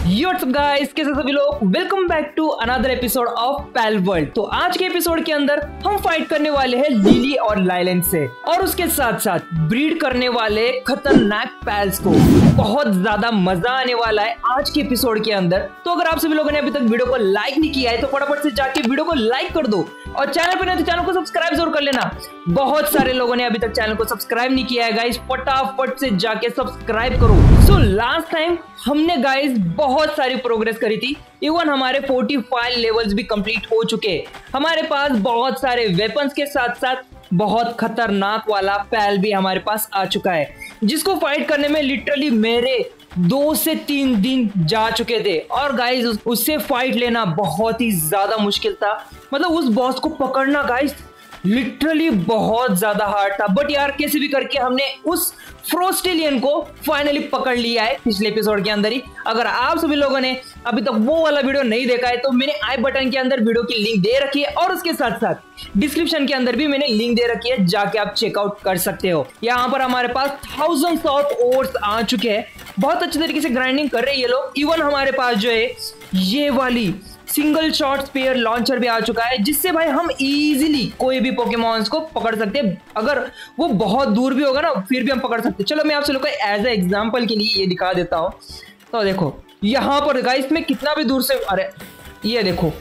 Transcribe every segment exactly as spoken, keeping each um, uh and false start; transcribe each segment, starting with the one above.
What's up guys, कैसे सभी लोग। Welcome back to another episode of Palworld. तो आज के एपिसोड के अंदर हम फाइट करने वाले हैं लिली और लाइलैंड से, और उसके साथ साथ ब्रीड करने वाले खतरनाक पैल्स को। बहुत ज्यादा मजा आने वाला है आज के एपिसोड के अंदर। तो अगर आप सभी लोगों ने अभी तक वीडियो को लाइक नहीं किया है तो फटाफट से जाके वीडियो को लाइक कर दो, और चैनल पर नहीं तो चैनल को सब्सक्राइब जरूर कर लेना। बहुत सारे लोगों ने अभी तक चैनल को सब्सक्राइब नहीं किया है गाइस, फटाफट से जाके सब्सक्राइब करो। सो लास्ट टाइम हमने गाइस बहुत सारी प्रोग्रेस करी थी, इवन हमारे पैंतालीस लेवल्स भी कंप्लीट हो चुके। हमारे पास बहुत सारे वेपन्स के साथ साथ बहुत खतरनाक वाला पैल भी हमारे पास आ चुका है, जिसको फाइट करने में लिटरली मेरे दो से तीन दिन जा चुके थे। और गाइस उस, उससे फाइट लेना बहुत ही ज्यादा मुश्किल था। मतलब उस बॉस को पकड़ना गाइस लिटरली बहुत ज्यादा हार्ड था। बट यार कैसे भी करके हमने उस फ्रोस्टेलियन को फाइनली पकड़ लिया है पिछले एपिसोड के अंदर ही। अगर आप सभी लोगों ने अभी तक वो वाला वीडियो नहीं देखा है तो मैंने आई बटन के अंदर वीडियो की लिंक दे रखी है, और उसके साथ साथ डिस्क्रिप्शन के अंदर भी मैंने लिंक दे रखी है, जाके आप चेकआउट कर सकते हो। यहाँ पर हमारे पास थाउजेंड्स ऑफ ओर्स आ चुके हैं, बहुत अच्छे तरीके से ग्राइंडिंग कर रहे हैं ये लोग। इवन हमारे पास जो है ये वाली सिंगल शॉट स्पेयर लॉन्चर भी आ चुका है, जिससे भाई हम इजीली कोई भी पोकेमॉन्स को पकड़ सकते हैं। अगर वो बहुत दूर भी होगा ना फिर भी हम पकड़ सकते हैं। चलो मैं आपसे लोगों को एज ए एग्जांपल के लिए ये दिखा देता हूँ। तो देखो यहाँ पर गाइस में कितना भी दूर से, अरे ये देखो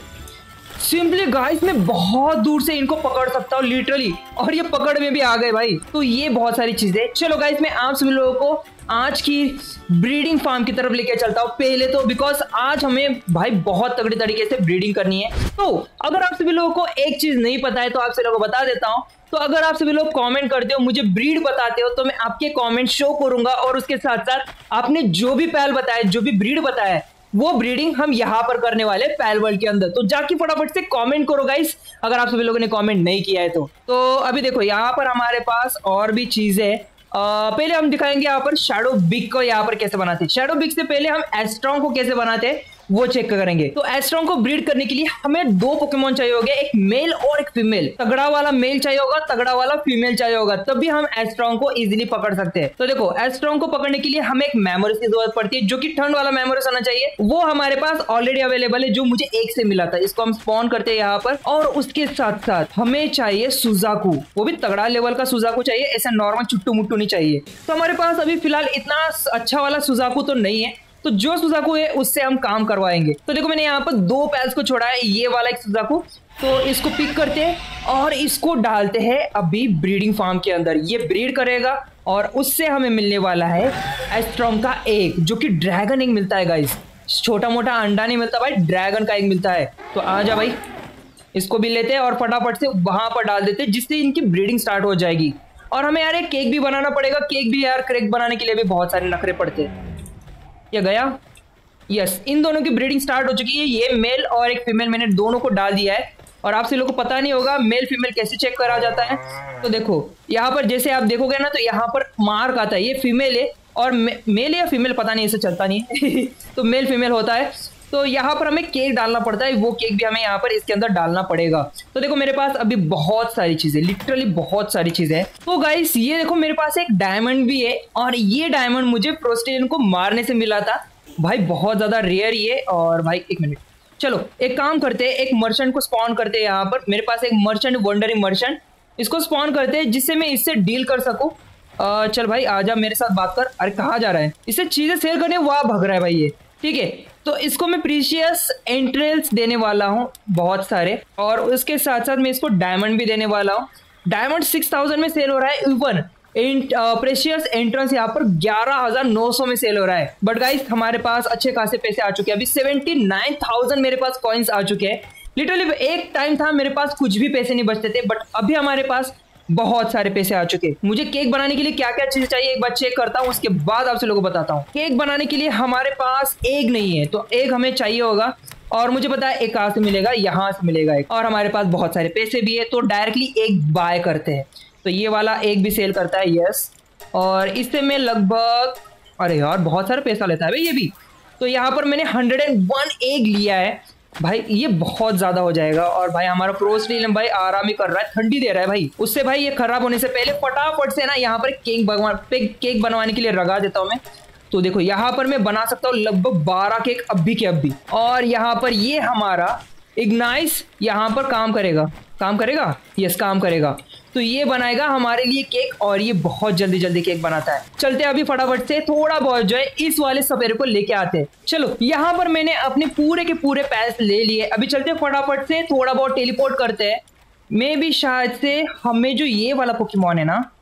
सिंपली गाइस मैं बहुत दूर से इनको पकड़ सकता हूँ लिटरली, और ये पकड़ में भी आ गए भाई। तो ये बहुत सारी चीजें। चलो गाइस मैं आप सभी लोगों को आज की ब्रीडिंग फार्म की तरफ लेके चलता हूँ पहले तो, बिकॉज आज हमें भाई बहुत तगड़ी तरीके से ब्रीडिंग करनी है। तो अगर आप सभी लोगों को एक चीज नहीं पता है तो आप सभी लोगों को बता देता हूँ। तो अगर आप सभी लोग कमेंट करते हो, मुझे ब्रीड बताते हो, तो मैं आपके कमेंट शो करूंगा, और उसके साथ साथ आपने जो भी पैल बताया, जो भी ब्रीड बताया है, वो ब्रीडिंग हम यहाँ पर करने वाले पैल वर्ल्ड के अंदर। तो जाके फटाफट से कमेंट करो गाइस, अगर आप सभी लोगों ने कमेंट नहीं किया है तो। तो अभी देखो यहाँ पर हमारे पास और भी चीजें। Uh, पहले हम दिखाएंगे यहाँ पर शैडो बिग को यहाँ पर कैसे बनाते हैं। शैडो बिग से पहले हम एस्ट्रॉन्ग को कैसे बनाते हैं वो चेक करेंगे। तो एस्ट्रॉन्ग को ब्रीड करने के लिए हमें दो पोकेमॉन चाहिए होंगे, एक मेल और एक फीमेल। तगड़ा वाला मेल चाहिए होगा, तगड़ा वाला फीमेल चाहिए होगा, तभी हम एस्ट्रॉन्ग को इजीली पकड़ सकते हैं। तो देखो एस्ट्रॉन्ग को पकड़ने के लिए हमें एक मेमोरीज की जरूरत पड़ती है, जो कि ठंड वाला मेमोरीज होना चाहिए। वो हमारे पास ऑलरेडी अवेलेबल है, जो मुझे एक से मिला था। इसको हम स्पॉन करते हैं यहाँ पर, और उसके साथ साथ हमें चाहिए सुजाकू, वो भी तगड़ा लेवल का सुजाकू चाहिए, ऐसा नॉर्मल चुट्टू मुट्टू नहीं चाहिए। तो हमारे पास अभी फिलहाल इतना अच्छा वाला सुजाकू तो नहीं है, तो जो सुजाकू है उससे हम काम करवाएंगे। तो देखो मैंने यहाँ पर दो पैल्स को छोड़ा है, ये वाला एक सुजाकू। तो इसको पिक करते हैं और इसको डालते हैं अभी ब्रीडिंग फार्म के अंदर। ये ब्रीड करेगा और उससे हमें मिलने वाला है एस्ट्रॉन्ग का एग, जो कि ड्रैगन एग मिलता है गाइस। छोटा मोटा अंडा नहीं मिलता भाई, ड्रैगन का एग मिलता है। तो आ जा भाई, इसको भी लेते हैं और फटाफट से वहां पर डाल देते हैं, जिससे इनकी ब्रीडिंग स्टार्ट हो जाएगी। और हमें यार एक केक भी बनाना पड़ेगा। केक भी यार क्रेक बनाने के लिए भी बहुत सारे नखरे पड़ते हैं। ये गया, यस, इन दोनों की ब्रीडिंग स्टार्ट हो चुकी है। ये मेल और एक फीमेल मैंने दोनों को डाल दिया है, और आप सभी लोगों को पता नहीं होगा मेल फीमेल कैसे चेक करा जाता है। तो देखो यहाँ पर जैसे आप देखोगे ना, तो यहाँ पर मार्क आता है, ये फीमेल है, और मे, मेल या फीमेल पता नहीं, ऐसे चलता नहीं है तो मेल फीमेल होता है। तो यहाँ पर हमें केक डालना पड़ता है, वो केक भी हमें यहाँ पर इसके अंदर डालना पड़ेगा। तो देखो मेरे पास अभी बहुत सारी चीजें, लिटरली बहुत सारी चीजें हैं। तो गाइस ये देखो मेरे पास एक डायमंड भी है, और ये डायमंड मुझे फ्रोस्टेलियन को मारने से मिला था भाई, बहुत ज्यादा रेयर ये। और भाई एक मिनट, चलो एक काम करते हैं, एक मर्चेंट को स्पॉन करते हैं यहाँ पर। मेरे पास एक मर्चेंट, वंडरिंग मर्चेंट, इसको स्पॉन करते हैं, जिससे मैं इससे डील कर सकूं। चल भाई आजा मेरे साथ बात कर। अरे कहाँ जा रहा है, इससे चीजें शेयर करने वहां भाग रहा है भाई ये, ठीक है। तो इसको मैं प्रीशियस एंट्रेल्स देने वाला हूँ बहुत सारे, और उसके साथ साथ मैं इसको डायमंड भी देने वाला हूँ। डायमंड सिक्स थाउजेंड में सेल हो रहा है, इवन प्रेशियस एंट्रेंस यहाँ पर ग्यारह हजार नौ सौ में सेल हो रहा है। बट गाइस हमारे पास अच्छे खासे पैसे आ चुके हैं, अभी सेवेंटी नाइन थाउजेंड मेरे पास कॉइन्स आ चुके हैं। लिटरली एक टाइम था मेरे पास कुछ भी पैसे नहीं बचते थे, बट अभी हमारे पास बहुत सारे पैसे आ चुके हैं। मुझे केक बनाने के लिए क्या क्या चीजें चाहिए एक बार चेक करता हूँ, उसके बाद आपसे लोगों को बताता हूँ। केक बनाने के लिए हमारे पास एग नहीं है, तो एग हमें चाहिए होगा, और मुझे पता है एक कहाँ से मिलेगा, यहाँ से मिलेगा एक। और हमारे पास बहुत सारे पैसे भी है, तो डायरेक्टली एग बाय करते हैं। तो ये वाला एग भी सेल करता है, यस, और इससे मैं लगभग, अरे यार बहुत सारा पैसा लेता है भाई ये भी। तो यहाँ पर मैंने हंड्रेड एंड वन एग लिया है भाई, ये बहुत ज्यादा हो जाएगा। और भाई हमारा फ्रोस्टेलियन भाई आराम ही कर रहा है, ठंडी दे रहा है भाई। उससे भाई ये खराब होने से पहले फटाफट से ना यहाँ पर केक भगवान पे केक बनवाने के लिए लगा देता हूँ मैं। तो देखो यहाँ पर मैं बना सकता हूँ लगभग बारह केक अभी के अभी। और यहाँ पर ये हमारा इग्नाइस यहाँ पर काम करेगा, काम करेगा, यस काम करेगा। तो ये बनाएगा हमारे लिए केक और ये बहुत जल्दी जल्दी केक बनाता है। चलते हैं अभी फटाफट से थोड़ा बहुत जो है इस वाले सपेरे को लेके आते हैं। चलो यहाँ पर मैंने अपने पूरे के पूरे पैसे ले लिए। अभी चलते हैं फटाफट से थोड़ा बहुत टेलीपोर्ट करते हैं। मे भी शायद से हमें जो ये वाला पोकेमॉन है ना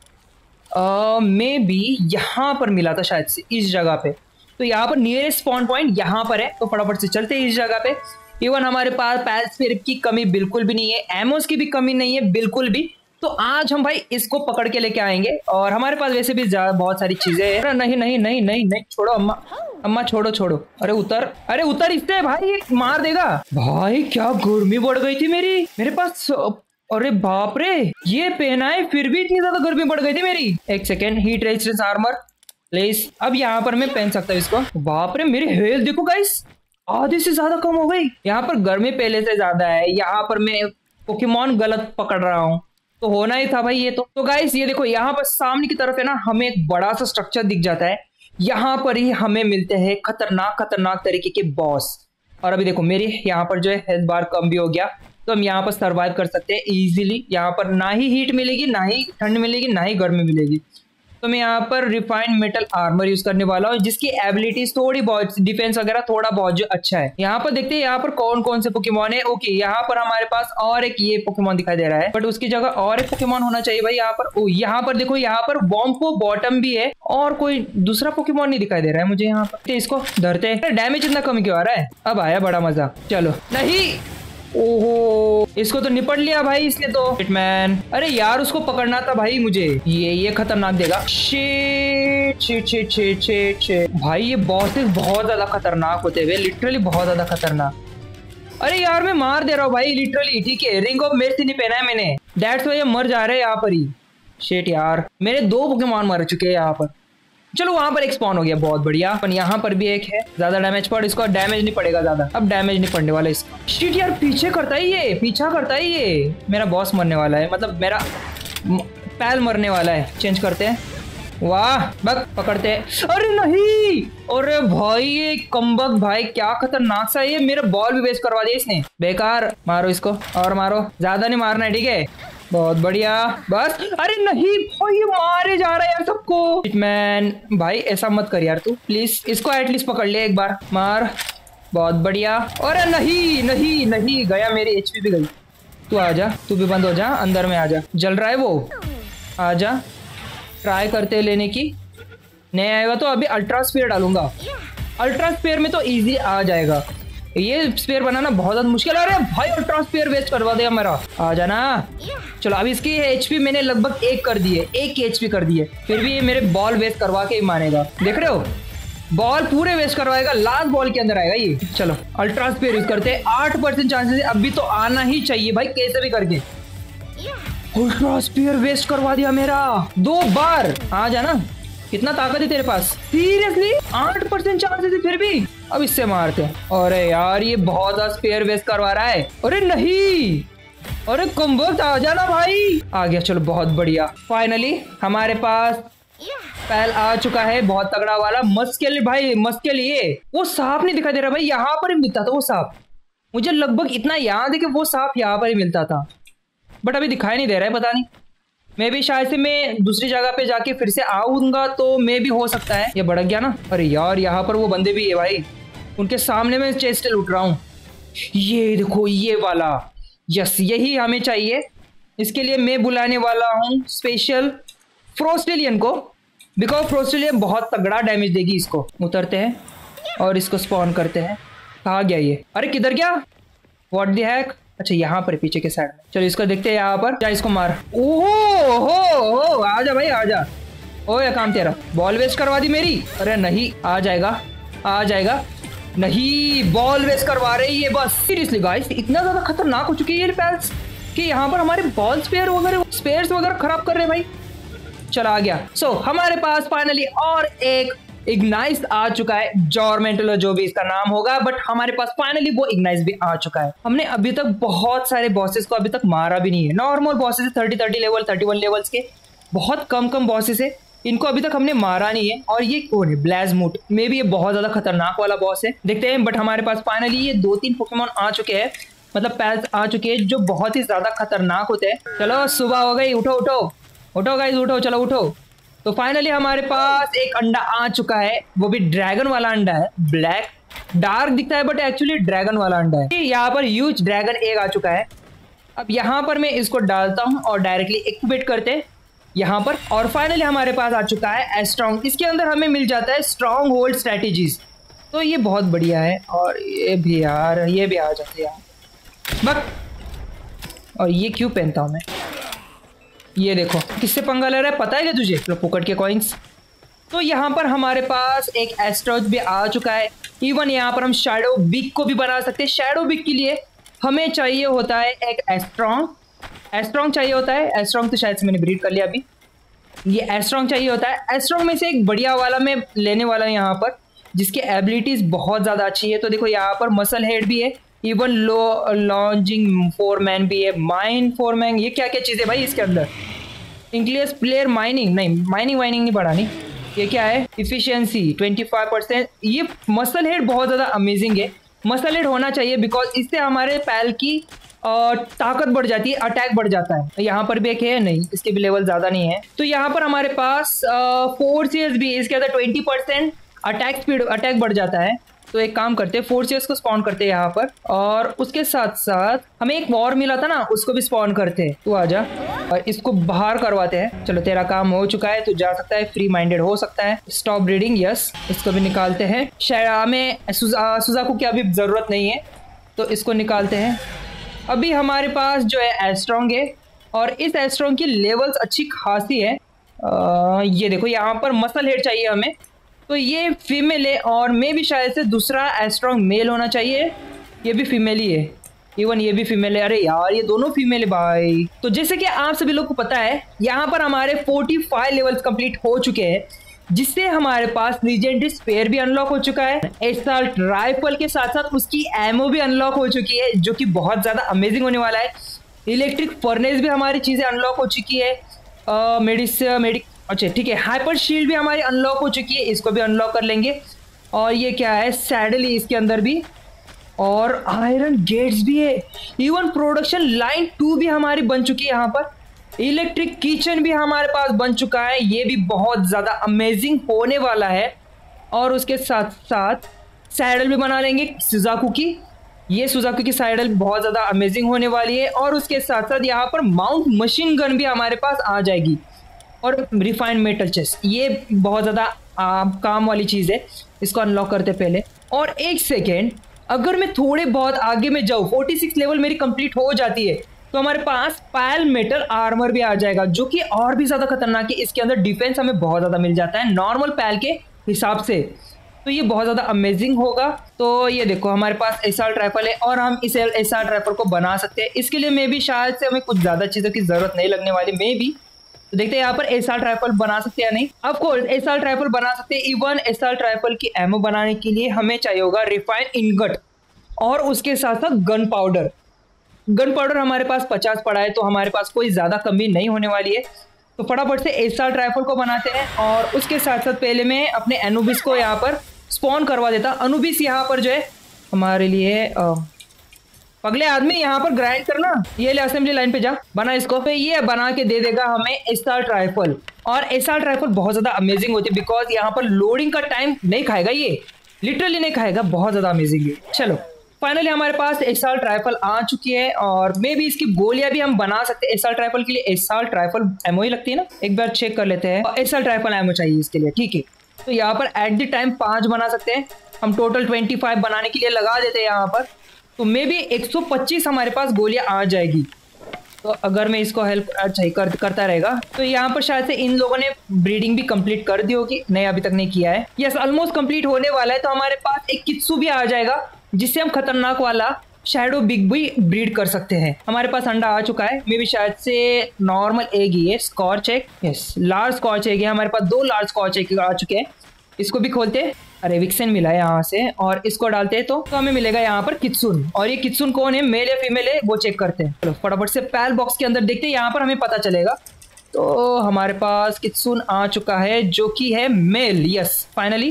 मे बी यहाँ पर मिला था शायद से इस जगह पे। तो यहाँ पर नियरेस्ट स्पॉन पॉइंट यहाँ पर है। तो फटाफट से चलते हैं इस जगह पे। इवन हमारे पास पैल्सफेयर की कमी बिल्कुल भी नहीं है, एमोस की भी कमी नहीं है बिल्कुल भी। तो आज हम भाई इसको पकड़ के लेके आएंगे। और हमारे पास वैसे भी बहुत सारी चीजें हैं। नहीं नहीं नहीं नहीं नहीं छोड़ो अम्मा, अम्मा छोड़ो छोड़ो। अरे उतर, अरे उतर इससे भाई, ये मार देगा भाई। क्या गर्मी बढ़ गई थी मेरी, मेरे पास। अरे बाप रे, ये पहना है फिर भी इतनी ज्यादा गर्मी बढ़ गई थी मेरी। एक second, heat resistance armour please. अब यहाँ पर मैं पहन सकता हूँ इसको। बाप रे, मेरी हेल्थ देखो गाइस, आधे से ज्यादा कम हो गई। यहाँ पर गर्मी पहले से ज्यादा है। यहाँ पर मैं पोकेमॉन गलत पकड़ रहा हूँ, तो होना ही था भाई ये तो। तो गाइस ये देखो यहाँ पर सामने की तरफ है ना, हमें एक बड़ा सा स्ट्रक्चर दिख जाता है। यहाँ पर ही हमें मिलते हैं खतरनाक खतरनाक तरीके के बॉस। और अभी देखो मेरी यहाँ पर जो है हेल्थ बार कम भी हो गया। तो हम यहाँ पर सरवाइव कर सकते हैं इजीली। यहाँ पर ना ही हीट मिलेगी, ना ही ठंड मिलेगी, ना ही गर्मी मिलेगी। तो मैं यहाँ पर रिफाइंड मेटल आर्मर यूज करने वाला हूँ, जिसकी एबिलिटीज थोड़ी बहुत, डिफेंस वगैरह थोड़ा बहुत जो अच्छा है। यहाँ पर देखते हैं यहाँ पर कौन कौन से पोकेमॉन है। ओके, यहाँ पर हमारे पास और एक ये पोकेमॉन दिखाई दे रहा है, बट उसकी जगह और एक पोकेमॉन होना चाहिए भाई यहाँ पर। ओ यहाँ पर देखो, यहाँ पर वॉम्पो बॉटम भी है और कोई दूसरा पोकेमॉन नहीं दिखाई दे रहा है मुझे यहाँ पर। इसको धरते हैं। डैमेज इतना कम क्यों आ रहा है? अब आया बड़ा मजा। चलो नहीं, ओहो इसको तो निपट लिया भाई इसने तो। हिटमैन, अरे यार उसको पकड़ना था भाई मुझे। ये ये खतरनाक देगा। Shit shit shit shit shit shit भाई, ये बॉसेस बहुत ज्यादा खतरनाक होते हुए, लिटरली बहुत ज्यादा खतरनाक। अरे यार मैं मार दे रहा हूँ भाई लिटरली। ठीक है, रिंग ऑफ मेर्सी नहीं पहना है मैंने, दैट्स व्हाई ये मर जा रहे हैं यहाँ पर ही। शिट यार, मेरे दो पोकेमॉन मर चुके हैं यहाँ पर। चलो वहां पर एक स्पॉन हो गया, बहुत बढ़िया। पर यहाँ पर भी एक है। ज्यादा डैमेज पड़, इसको डैमेज नहीं पड़ेगा ज्यादा। अब डैमेज नहीं पड़ने वाला इसका। शिट यार, पीछे करता है ये, पीछा करता है ये। मेरा बॉस मरने वाला है, मतलब मेरा पैल मरने वाला है। चेंज करते हैं। वाह बक, पकड़ते हैं। अरे नहीं, अरे भाई ये कम्बक भाई क्या खतरनाक सा। ये मेरा बॉल भी वेस्ट करवा दिया इसने, बेकार। मारो इसको और मारो, ज्यादा नहीं मारना है ठीक है। बहुत बढ़िया, बस। अरे नहीं भाई, ये मारे जा रहा है यार सबको। हिटमैन भाई ऐसा मत कर यार तू प्लीज, इसको एटलीस्ट पकड़ ले एक बार, मार। बहुत बढ़िया। अरे नहीं नहीं नहीं, गया, मेरी एचपी भी गई। तू आ जा, तू भी बंद हो जा, अंदर में आ जा। जल रहा है वो, आ जा। ट्राई करते लेने की, नहीं आएगा तो अभी अल्ट्रा स्फीयर डालूंगा। अल्ट्रा स्फीयर में तो इजी आ जाएगा। ये स्पेयर बनाना बहुत ज्यादा मुश्किल है। अरे भाई अल्ट्रा स्पेयर वेस्ट करवा दिया मेरा, आ जाना। चलो अब इसकी एचपी मैंने लगभग एक कर दी है, एक की एचपी कर दी है। फिर भी ये मेरे बॉल वेस्ट करवा के ही मानेगा। देख रहे हो, बॉल पूरे वेस्ट करवाएगा, लास्ट बॉल के अंदर आएगा ये। चलो अल्ट्रा स्पेयर यूज करते हैं। आठ परसेंट चांसेस अभी तो आना ही चाहिए भाई, कैसे भी करके। अल्ट्रा स्पेयर वेस्ट करवा दिया मेरा दो बार। आ जाना, कितना ताकत है तेरे पास, सीरियसली आठ परसेंट चांसेस है फिर भी। अब इससे मारते हैं। अरे यार ये बहुत ज्यादा स्पेयर वेस्ट करवा रहा है। अरे नहीं, अरे कम्बो आ जाना भाई। आ गया, चलो बहुत बढ़िया। फाइनली हमारे पास पैल आ चुका है, बहुत तगड़ा वाला। मस्केल भाई, मस्केल। ये वो सांप नहीं दिखाई दे रहा भाई, यहाँ पर ही मिलता था वो सांप। मुझे लगभग इतना याद है कि वो सांप यहाँ पर ही मिलता था, बट अभी दिखाई नहीं दे रहा है, पता नहीं। मैं भी शायद से मैं दूसरी जगह पे जाके फिर से आऊंगा तो मैं भी हो सकता है। ये भड़क गया ना। अरे यार यहाँ पर वो बंदे भी है भाई, उनके सामने मैं चेस्ट लूट रहा हूँ। ये देखो ये वाला, यस यही हमें चाहिए। इसके लिए मैं बुलाने वाला हूँ स्पेशल फ्रोस्टेलियन को, बिकॉज फ्रोस्टेलियन बहुत तगड़ा डैमेज देगी इसको। उतरते हैं और इसको स्पॉन करते हैं। कहाँ गया ये? अरे किधर गया? What the heck? अच्छा यहाँ पर पीछे के साइड में। चलो इसको देखते हैं यहाँ पर। क्या इसको मार। ओहो हो हो, आजा भाई आजा। ओ ये काम तेरा, बॉल वेस्ट करवा दी मेरी। अरे नहीं, आ जाएगा आ जाएगा। नहीं, बॉल वेस्ट करवा रही है बस। सीरियसली गाइस, इतना ज्यादा खतरनाक हो चुकी है ये पैल्स कि यहाँ पर हमारे बॉल स्पेयर वगैरह स्पेयर्स वगैरह खराब कर रहे हैं भाई। चला आ गया। सो so, हमारे पास फाइनली और एक इग्नाइस आ चुका है, जॉर्मेंटलो जो भी इसका नाम होगा, बट हमारे पास फाइनली वो इग्नाइस भी आ चुका है। हमने अभी तक बहुत सारे बॉसेस को अभी तक मारा भी नहीं है। नॉर्मल बॉसेस है, thirty thirty level, thirty one levels के, बहुत कम कम बॉसेस है। इनको अभी तक हमने मारा नहीं है। और ये कौन है? ब्लाजमूट। मे भी ये बहुत ज्यादा खतरनाक वाला बॉस है, देखते हैं। बट हमारे पास फाइनली ये दो तीन पोकेमॉन आ चुके हैं, मतलब पैल्स आ चुके हैं जो बहुत ही ज्यादा खतरनाक होते हैं। चलो सुबह हो गई, उठो उठो उठो गाइस, उठो, चलो उठो। तो फाइनली हमारे पास एक अंडा आ चुका है, वो भी ड्रैगन वाला अंडा है। ब्लैक डार्क दिखता है बट एक्चुअली ड्रैगन वाला अंडा है। यहाँ पर ह्यूज ड्रैगन एग आ चुका है। अब यहाँ पर मैं इसको डालता हूँ और डायरेक्टली एक्टिवेट करते हैं यहाँ पर। और फाइनली हमारे पास आ चुका है स्ट्रॉन्ग। इसके अंदर हमें मिल जाता है स्ट्रॉन्ग होल्ड स्ट्रेटेजीज, तो ये बहुत बढ़िया है। और ये भी यार, ये भी आ जाते हैं यार बक। और ये क्यों पहनता हूँ मैं? ये देखो किससे पंगा ले रहा है, पता है क्या तुझे? पोकट के कॉइन्स। तो यहाँ पर हमारे पास एक एस्ट्रोच भी आ चुका है। इवन यहाँ पर हम शैडो बिग को भी बना सकते हैं। शैडो बिग के लिए हमें चाहिए होता है एक एस्ट्रॉन्ग, एस्ट्रॉन्ग चाहिए होता है। एस्ट्रॉन्ग तो शायद से मैंने ब्रीड कर लिया अभी। ये एस्ट्रॉन्ग चाहिए होता है। एस्ट्रॉन्ग में से एक बढ़िया वाला मैं लेने वाला हूँ यहाँ पर, जिसकी एबिलिटीज बहुत ज़्यादा अच्छी है। तो देखो यहाँ पर मसल हेड भी है, इवन लो लॉन्जिंग फोरमैन भी है, माइन फोरमैन। ये क्या क्या चीज़ें भाई इसके अंदर? इंक्लियस प्लेयर माइनिंग, नहीं माइनिंग वाइनिंग नहीं बढ़ानी। ये क्या है? Efficiency twenty five percent. ये मसल हेड बहुत ज़्यादा अमेजिंग है। मसल हेड होना चाहिए बिकॉज इससे हमारे पैल की ताकत बढ़ जाती है, अटैक बढ़ जाता है। यहाँ पर भी एक है, नहीं इसके भी लेवल ज़्यादा नहीं है। तो यहाँ पर हमारे पास फोर सीएस भी है, इसके अंदर twenty percent attack speed, attack बढ़ जाता है। तो एक काम करते हैं, फोर सीएस को स्पॉन करते हैं यहाँ पर। और उसके साथ साथ हमें एक वॉर मिला था ना, उसको भी स्पॉन करते हैं। तू आजा और इसको बाहर करवाते हैं। चलो तेरा काम हो चुका है, तू जा सकता है, फ्री माइंडेड हो सकता है। Stop breeding, yes. इसको भी निकालते हैं। शायद हमें सुजा, सुजाकू की अभी जरूरत नहीं है, तो इसको निकालते हैं। अभी हमारे पास जो है एस्ट्रॉन्ग है, और इस एस्ट्रॉन्ग की लेवल्स अच्छी खासी है। आ, ये देखो यहाँ पर मसल हेड चाहिए हमें, तो ये फीमेल है। और मे भी शायद से दूसरा एस्ट्रॉन्ग मेल होना चाहिए। ये भी फीमेल ही है, इवन ये भी फीमेल है। अरे यार ये दोनों फीमेल है भाई। तो जैसे कि आप सभी लोग को पता है, यहाँ पर हमारे पैंतालीस लेवल्स कंप्लीट हो चुके हैं, जिससे हमारे पास लीजेंडरी स्पेयर भी अनलॉक हो चुका है। एसाल्ट राइफल के साथ साथ उसकी एमओ भी अनलॉक हो चुकी है, जो कि बहुत ज़्यादा अमेजिंग होने वाला है। इलेक्ट्रिक फर्नेस भी हमारी चीज़ें अनलॉक हो चुकी है। मेडिस मेडिक अच्छा ठीक है। हाइपर शील्ड भी हमारी अनलॉक हो चुकी है, इसको भी अनलॉक कर लेंगे। और ये क्या है? सैडल इसके अंदर भी, और आयरन गेट्स भी है। इवन प्रोडक्शन लाइन टू भी हमारी बन चुकी है यहाँ पर। इलेक्ट्रिक किचन भी हमारे पास बन चुका है, ये भी बहुत ज़्यादा अमेजिंग होने वाला है। और उसके साथ साथ सैडल भी बना लेंगे सुजाकू की। ये सुजाकू की सैडल बहुत ज़्यादा अमेजिंग होने वाली है। और उसके साथ साथ यहाँ पर माउंट मशीन गन भी हमारे पास आ जाएगी। और रिफाइंड मेटल चेस्ट, ये बहुत ज़्यादा काम वाली चीज़ है। इसको अनलॉक करते पहले। और एक सेकेंड, अगर मैं थोड़े बहुत आगे में जाऊँ, छियालीस लेवल मेरी कंप्लीट हो जाती है, तो हमारे पास पायल मेटल आर्मर भी आ जाएगा, जो कि और भी ज़्यादा खतरनाक है। इसके अंदर डिफेंस हमें बहुत ज़्यादा मिल जाता है नॉर्मल पायल के हिसाब से, तो ये बहुत ज़्यादा अमेजिंग होगा। तो ये देखो हमारे पास एसाल्ट राइफल है, और हम इस एसाल्ट राइफल को बना सकते हैं। इसके लिए मे भी शायद से हमें कुछ ज़्यादा चीज़ों की ज़रूरत नहीं लगने वाली, मे भी। तो देखते हैं यहाँ पर एसाल्ट राइफल बना सकते हैं या नहीं। ऑफ कोर्स एसाल्ट राइफल बना सकते हैं। इवन एसाल्ट राइफल की एमओ बनाने के लिए हमें चाहिए होगा रिफाइंड इनगट, और उसके साथ साथ गन पाउडर। गन पाउडर हमारे पास पचास पड़ा है, तो हमारे पास कोई ज़्यादा कमी नहीं होने वाली है। तो फटाफट से एसाल्ट राइफल को बनाते हैं। और उसके साथ साथ पहले मैं अपने एनुबिस को यहाँ पर स्पॉन करवा देता। अनुबिस यहाँ पर जो है हमारे लिए आ, अगले आदमी यहाँ पर ग्राइंड करना। ये ले असेंबली लाइन पे जा, बना इसको। तो ये बना के दे देगा हमें एसाल्ट राइफल। और एसाल्ट राइफल बहुत ज़्यादा अमेजिंग होती है, बिकॉज यहाँ पर लोडिंग का टाइम नहीं खाएगा, ये लिटरली नहीं खाएगा, बहुत ज़्यादा अमेजिंग है। चलो फाइनली हमारे पास एसाल्ट राइफल आ चुकी है, और मे भी इसकी गोलियां भी हम बना सकते हैं। एसाल्ट राइफल के लिए एसाल्ट राइफल एमओ ही लगती है ना, एक बार चेक कर लेते हैं। एसाल्ट राइफल एमओ चाहिए इसके लिए, ठीक है। तो यहाँ पर एट द टाइम पाँच बना सकते हैं हम, टोटल पच्चीस बनाने के लिए लगा देते हैं यहाँ पर। तो मे भी एक सौ पच्चीस हमारे पास गोलियां आ जाएगी। तो अगर मैं इसको हेल्प अच्छा कर, करता रहेगा, तो यहाँ पर शायद से इन लोगों ने ब्रीडिंग भी कंप्लीट कर दी होगी। नहीं अभी तक नहीं किया है। यस ऑलमोस्ट कंप्लीट होने वाला है। तो हमारे पास एक कित्सु भी आ जाएगा, जिससे हम खतरनाक वाला शैडो बिग भी ब्रीड कर सकते हैं। हमारे पास अंडा आ चुका है, मे भी शायद से नॉर्मल एग ही है, scotch egg. Yes large scotch egg है हमारे पास, दो लार्ज स्कॉच एग आ चुके हैं। इसको भी खोलते हैं। अरे विक्सन मिला है यहाँ से, और इसको डालते हैं तो, तो हमें मिलेगा यहाँ पर कित्सुन। और ये कित्सुन कौन है, मेल या फीमेल है, वो चेक करते हैं। चलो फटाफट से पैल बॉक्स के अंदर देखते हैं, यहाँ पर हमें पता चलेगा। तो हमारे पास कित्सुन आ चुका है जो कि है मेल। यस फाइनली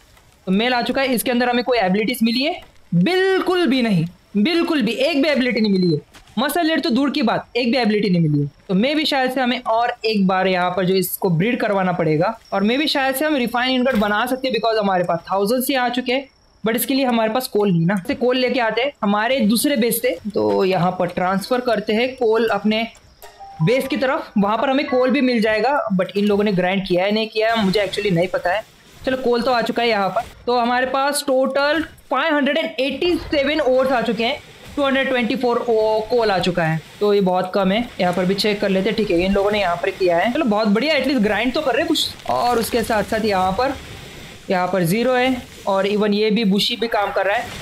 तो मेल आ चुका है। इसके अंदर हमें कोई एबिलिटीज मिली है? बिल्कुल भी नहीं, बिल्कुल भी एक भी एबिलिटी नहीं मिली है। मसल लेट तो दूर की बात, एक भी एबिलिटी नहीं मिली है। तो मे भी शायद से हमें और एक बार यहाँ पर जो इसको ब्रीड करवाना पड़ेगा और मे भी शायद से हम रिफाइन इनगट बना सकते हैं बिकॉज हमारे पास थाउजेंड से आ चुके हैं। बट इसके लिए हमारे पास कोल नहीं ना, से कोल लेके आते हैं हमारे दूसरे बेस से। तो यहाँ पर ट्रांसफर करते हैं कोल अपने बेस की तरफ, वहां पर हमें कोल भी मिल जाएगा। बट इन लोगों ने ग्राइंड किया है नहीं किया है मुझे एक्चुअली नहीं पता है। चलो कोल तो आ चुका है यहाँ पर। तो हमारे पास total five hundred eighty seven ores आ चुके हैं, two hundred twenty four coal आ चुका है। तो ये बहुत कम है। यहाँ पर भी चेक कर लेते हैं। ठीक है इन लोगों ने यहाँ पर किया है, चलो बहुत बढ़िया, एटलीस्ट ग्राइंड तो कर रहे हैं कुछ। और उसके साथ साथ यहाँ पर यहाँ पर जीरो है और इवन ये भी बुशी भी काम कर रहा है।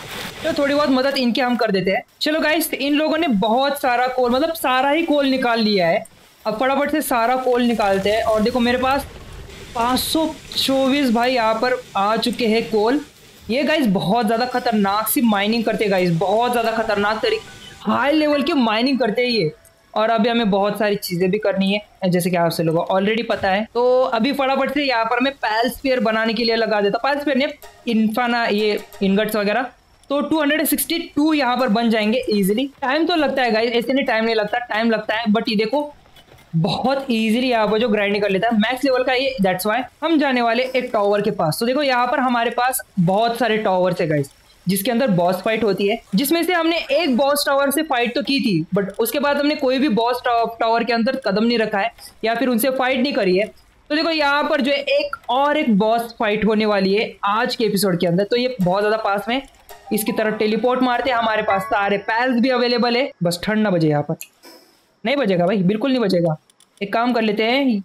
तो थोड़ी बहुत मदद इनके हम कर देते हैं। चलो गाइस इन लोगों ने बहुत सारा कोल मतलब सारा ही कोल निकाल लिया है। अब फटाफट से सारा कोल निकालते हैं। और देखो मेरे पास पाँच सौ चौबीस भाई यहाँ पर आ चुके हैं कोल। ये गाइस बहुत ज़्यादा खतरनाक सी माइनिंग करते हैं गाइस, बहुत ज़्यादा खतरनाक तरीके हाई लेवल की माइनिंग करते हैं ये। और अभी हमें बहुत सारी चीज़ें भी करनी है जैसे कि आप सब लोगों को ऑलरेडी पता है। तो अभी फटाफट से यहाँ पर मैं पैल स्फीयर बनाने के लिए लगा देता। पैल स्फीयर ने इन्फाना ये इनगट्स वगैरह तो टू हंड्रेड सिक्सटी टू यहाँ पर बन जाएंगे इजीली। टाइम तो लगता है गाइस, ऐसे नहीं टाइम नहीं लगता, टाइम लगता है। बट ये देखो बहुत इजीली यहाँ पर जो ग्राइंडिंग कर लेता है मैक्स लेवल का ये। दैट्स वाई हम जाने वाले एक टावर के पास। तो देखो यहाँ पर हमारे पास बहुत सारे टावर्स है गाइस जिसके अंदर बॉस फाइट होती है, जिसमें से हमने एक बॉस टावर से फाइट तो की थी बट उसके बाद हमने कोई भी बॉस टावर के अंदर कदम नहीं रखा है या फिर उनसे फाइट नहीं करी है। तो देखो यहाँ पर जो एक और एक बॉस फाइट होने वाली है आज के एपिसोड के अंदर। तो ये बहुत ज्यादा पास में, इसकी तरफ टेलीपोर्ट मारते हैं। हमारे पास सारे पैल्स भी अवेलेबल है, बस ठंड ना बजे यहाँ पर। नहीं बजेगा भाई, बिल्कुल नहीं बजेगा। एक काम कर लेते हैं,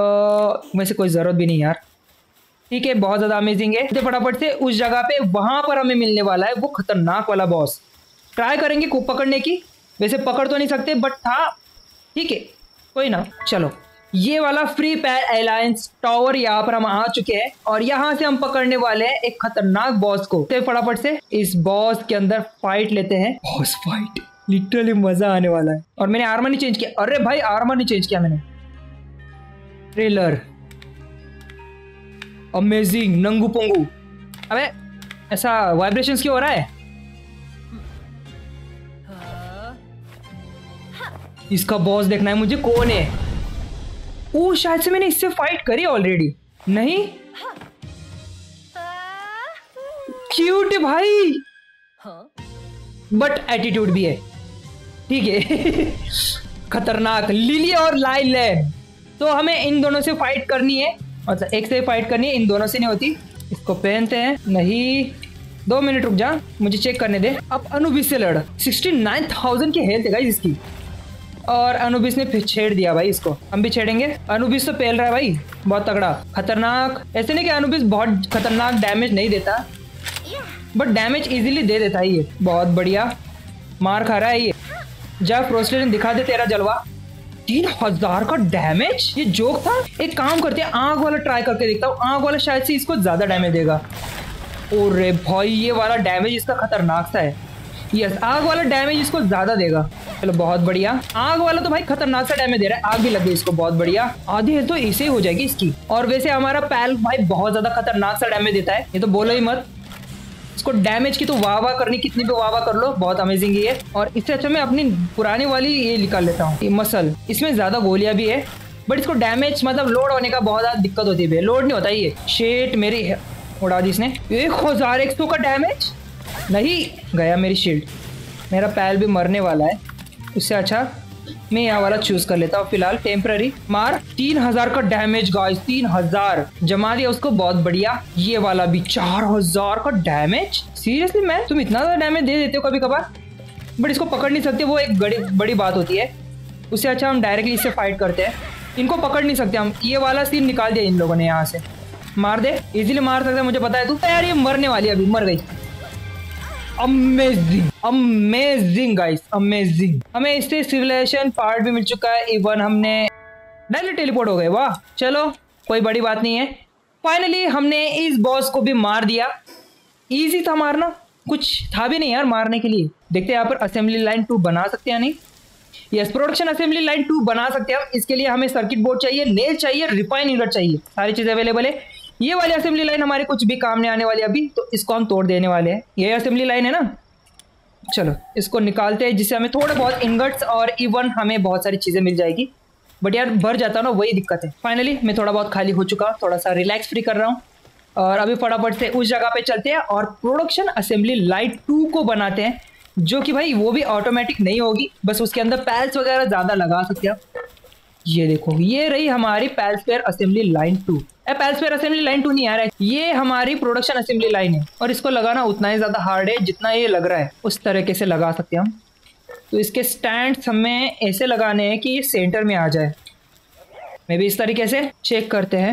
वैसे कोई ज़रूरत भी नहीं यार। ठीक है बहुत ज़्यादा अमेजिंग है। तो फटाफट से उस जगह पे वहाँ पर हमें मिलने वाला है वो खतरनाक वाला बॉस। ट्राई करेंगे को पकड़ने की, वैसे पकड़ तो नहीं सकते बट था ठीक है कोई ना। चलो ये वाला फ्री पैर अलायंस टावर यहाँ पर हम आ चुके हैं और यहाँ से हम पकड़ने वाले हैं एक खतरनाक बॉस को। तो फटाफट से इस बॉस के अंदर फाइट लेते हैं। बॉस फाइट लिटरली मजा आने वाला है। और मैंने आर्मर नहीं चेंज किया। अरे भाई आर्मर नहीं चेंज किया मैंने। ट्रेलर अमेजिंग नंगू पोंगू। अबे ऐसा वाइब्रेशंस क्यों हो रहा है? इसका बॉस देखना है मुझे कौन है। ओ शायद से मैंने इससे फाइट करी ऑलरेडी। नहीं क्यूट है भाई बट एटीट्यूड भी है। ठीक है खतरनाक लिली और लाइलैंड। तो हमें इन दोनों से फाइट करनी है, मतलब एक से फाइट करनी है, इन दोनों से नहीं होती। इसको पहनते हैं। नहीं दो मिनट रुक जा मुझे चेक करने दे। अब अनुबिस से लड़। सिक्सटी नाइन थाउजेंड की हेल्थ है गाइस इसकी और अनुबिस ने फिर छेड़ दिया भाई इसको। हम भी छेड़ेंगे। अनुबिस तो पेल रहा है भाई बहुत तगड़ा खतरनाक। ऐसे नहीं कि अनुबिस बहुत खतरनाक डैमेज नहीं देता बट डैमेज इजीली दे देता है ये। बहुत बढ़िया मार खा रहा है ये। जा फ्रोस्टेशन दिखा दे तेरा जलवा। तीन हजार का डैमेज, ये जोक था। एक काम करते हैं आग वाला ट्राई करके देखता हूँ। आग वाला शायद से इसको ज्यादा डैमेज देगा। ओरे भाई ये वाला डैमेज इसका खतरनाक सा है। यस आग वाला डैमेज इसको ज्यादा देगा। चलो बहुत बढ़िया। आग वाला तो भाई खतरनाक सा डैमेज दे रहा है। आग भी लग गई इसको बहुत बढ़िया। आधी हेल्थ तो इसे हो जाएगी इसकी। और वैसे हमारा पैल भाई बहुत ज्यादा खतरनाक सा डैमेज देता है, ये तो बोलो ही मत। इसको डैमेज की तो वाह वाह करनी, कितनी भी वाह वाह कर लो बहुत अमेजिंग ही है। और इससे अच्छा मैं अपनी पुरानी वाली ये निकाल लेता हूँ, ये मसल। इसमें ज्यादा गोलियां भी है बट इसको डैमेज मतलब लोड होने का बहुत ज्यादा दिक्कत होती है। लोड नहीं होता ये। शेट मेरी उड़ा दी इसने। एक हजार एक सौ का डैमेज। नहीं गया मेरी शील्ड। मेरा पैल भी मरने वाला है। उससे अच्छा मैं यहाँ वाला चूज कर लेता हूँ फिलहाल टेम्पररी। मार। तीन हजार का डैमेज गाइस, तीन हजार जमा दिया उसको बहुत बढ़िया। ये वाला भी चार हजार का डैमेज। सीरियसली मैं तुम इतना ज्यादा डैमेज दे देते हो कभी कभार बट इसको पकड़ नहीं सकते, वो एक बड़ी बड़ी बात होती है। उससे अच्छा हम डायरेक्टली इससे फाइट करते हैं। इनको पकड़ नहीं सकते हम। ये वाला सीन निकाल दिया इन लोगों ने। यहाँ से मार दे, इजीली मार सकते मुझे पता है तू। यार ये मरने वाली अभी मर गई। Amazing amazing guys amazing. हमें इससे सिविलाइजेशन पार्ट भी मिल चुका है। इवन हमने डायरेक्ट टेलीपोर्ट हो गए। वाह चलो कोई बड़ी बात नहीं है। फाइनली हमने इस बॉस को भी मार दिया। इजी था मारना, कुछ था भी नहीं यार मारने के लिए। देखते हैं यहाँ पर असेंबली लाइन टू बना सकते हैं नहीं। Yes, production assembly line two बना सकते हैं हम। इसके लिए हमें सर्किट बोर्ड चाहिए, नेल चाहिए, रिफाइन इनगट चाहिए, सारी चीजें अवेलेबल है। ये वाली असेंबली लाइन हमारे कुछ भी काम नहीं आने वाली अभी, तो इसको हम तोड़ देने वाले हैं। ये असेंबली लाइन है ना, चलो इसको निकालते हैं, जिससे हमें थोड़ा बहुत इनगट्स और इवन हमें बहुत सारी चीजें मिल जाएगी। बट यार भर जाता ना, वही दिक्कत है। फाइनली मैं थोड़ा बहुत खाली हो चुका, थोड़ा सा रिलैक्स फ्री कर रहा हूँ और अभी फटाफट से उस जगह पे चलते हैं और प्रोडक्शन असेंबली लाइन टू को बनाते हैं, जो कि भाई वो भी ऑटोमेटिक नहीं होगी, बस उसके अंदर पैल्स वगैरह ज्यादा लगा सकते हैं। ये देखो, ये रही हमारी Pal sphere assembly line two. Pal sphere assembly line two नहीं आ रहा है, ये हमारी प्रोडक्शन असेंबली लाइन है और इसको लगाना उतना ही ज्यादा हार्ड है जितना ये लग रहा है। उस तरीके से लगा सकते हैं हम। तो इसके स्टैंड्स हमें ऐसे लगाने हैं कि ये सेंटर में आ जाए। मैं भी इस तरीके से चेक करते हैं।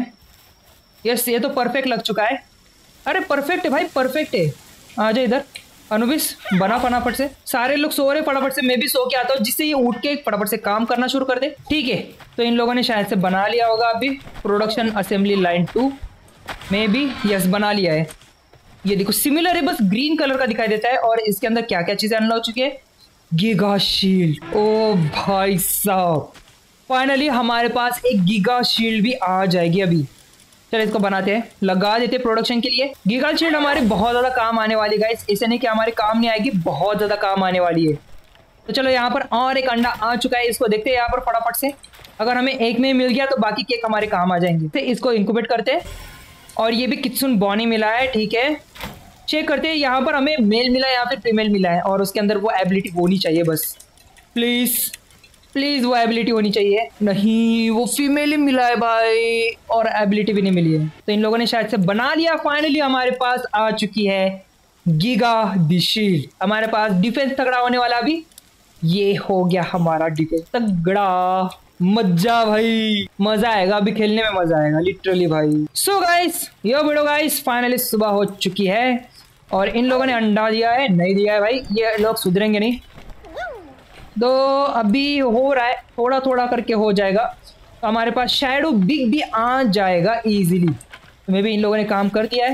यस, ये तो परफेक्ट लग चुका है। अरे परफेक्ट है भाई, परफेक्ट है। आ जाए इधर अनुबिस, बना फटाफट से। सारे लोग सो रहे, फटाफट से मैं भी सो के आता हूँ, जिससे ये उठ के फटाफट से काम करना शुरू कर दे। ठीक है, तो इन लोगों ने शायद से बना लिया होगा अभी प्रोडक्शन असेंबली लाइन टू। मैं भी यस बना लिया है। ये देखो सिमिलर है, बस ग्रीन कलर का दिखाई देता है। और इसके अंदर क्या क्या चीजें अनलॉक हो चुकी है। गीगा शील्ड, ओ भाई साहब, फाइनली हमारे पास एक गीगा शील्ड भी आ जाएगी अभी। चलो इसको बनाते हैं, लगा देते हैं प्रोडक्शन के लिए। गीगा शील्ड हमारे बहुत ज्यादा काम आने वाली गाइस, ऐसे नहीं कि हमारे काम नहीं आएगी, बहुत ज्यादा काम आने वाली है। तो चलो यहाँ पर और एक अंडा आ चुका है, इसको देखते हैं यहाँ पर फटाफट से। अगर हमें एक में मिल गया तो बाकी केक हमारे काम आ जाएंगे। तो इसको इंक्यूबेट करते हैं और ये भी कित्सुन बॉनी मिला है। ठीक है, चेक करते हैं यहाँ पर हमें मेल मिला है या फिर फीमेल मिला है, और उसके अंदर वो एबिलिटी होनी चाहिए बस। प्लीज प्लीज वो एबिलिटी होनी चाहिए। नहीं, वो फीमेल ही मिला है भाई और एबिलिटी भी नहीं मिली है। तो इन लोगों ने शायद से बना लिया। फाइनली हमारे पास आ चुकी है गीगा दी शील्ड। हमारे पास डिफेंस तगड़ा होने वाला अभी। ये हो गया हमारा डिफेंस तगड़ा। मजा भाई, मजा आएगा अभी खेलने में, मजा आएगा लिटरली भाई। So guys, yo video guys, finally सुबह हो चुकी है और इन लोगों ने अंडा दिया है, नहीं दिया है भाई, ये लोग सुधरेंगे नहीं। तो अभी हो रहा है, थोड़ा थोड़ा करके हो जाएगा। तो हमारे पास शैडो बिग भी आ जाएगा इजीली। तो मे भी इन लोगों ने काम कर दिया है,